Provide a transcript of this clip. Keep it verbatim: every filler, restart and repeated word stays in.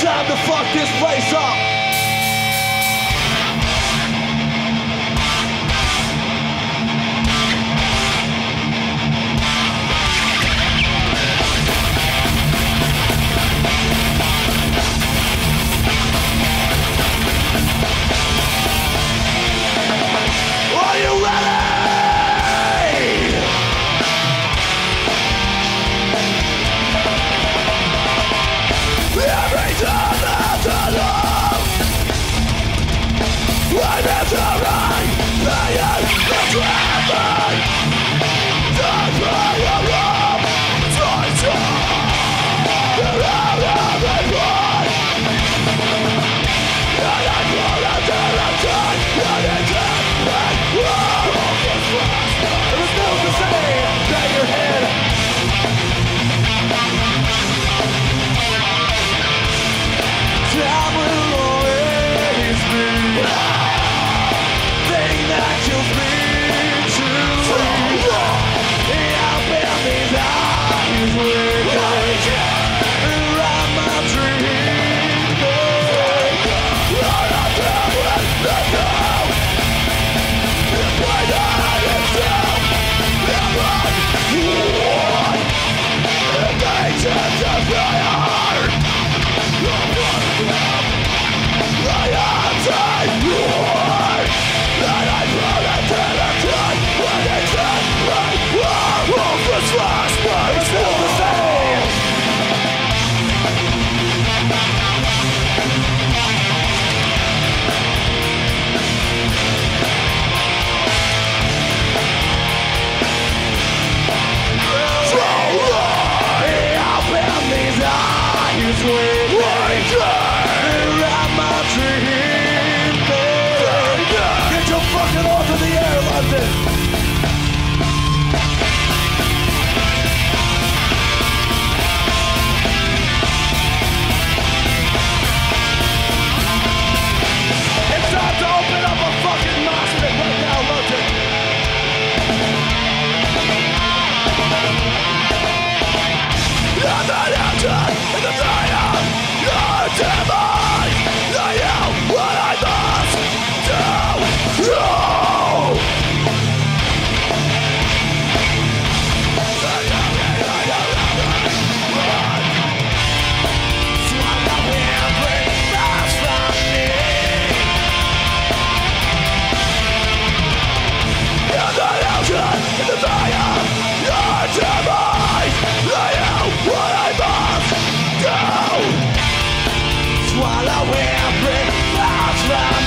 time to fuck this place up. Are you ready? Every time that I love, I never run. I am the driver. Don't try to run. Don't try. You're out of the blood. And I fall under the time. And it's like, whoa. There was no to say. Bang your head. Time will always be thing that you'll be true. I'll bear these eyes with around my dream. What I do is the know. It's my heart itself. Everyone. It makes it to my heart. I am tired, Lord, and I brought it to the time when it's not right. Whoa, of this last night, it's still the same. So long, I've been these eyes with around my dream, baby. Get your fucking off in the air, London. It's time to open up a fucking mosh pit right now, London. I'm not out in the fire. Your demise, I am what I must do. No. Swallow every loss from me. You're not out in the fire. Your demise, I am what I must do. Swallow every loss from